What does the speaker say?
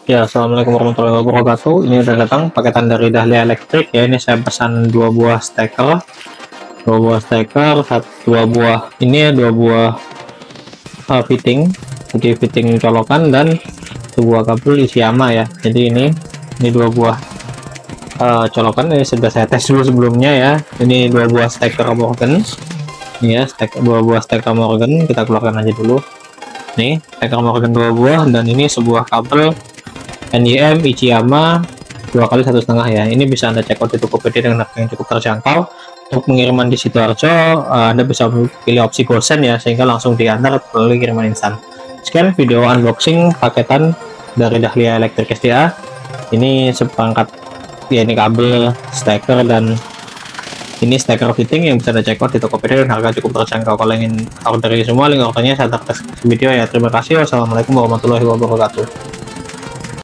Ya, assalamualaikum warahmatullahi wabarakatuh. Ini udah datang paketan dari Dahlia Electric ya. Ini saya pesan dua buah steker, dua buah ini ya, dua buah fitting, jadi fitting colokan dan sebuah kabel isi ama ya. Jadi ini dua buah colokan, ini sudah saya tes dulu sebelumnya ya. Ini dua buah steker Morgan. Ini ya, dua buah steker Morgan, kita keluarkan aja dulu. Nih, steker Morgan dua buah, dan ini sebuah kabel NIM Ichiyama 2x1,5 ya. Ini bisa Anda cek out di Tokopedia dengan harga yang cukup terjangkau. Untuk pengiriman di Sidoarjo, Anda bisa pilih opsi gosen ya, sehingga langsung diantar melalui kiriman instan. Sekian video unboxing paketan dari Dahlia Electric SDA. Ini seperangkat ya, ini kabel, steker, dan ini steker fitting yang bisa Anda cek out di Tokopedia dengan harga cukup terjangkau. Kalau ingin order semua, link ordernya saya taruh di video ya. Terima kasih. Wassalamualaikum warahmatullahi wabarakatuh.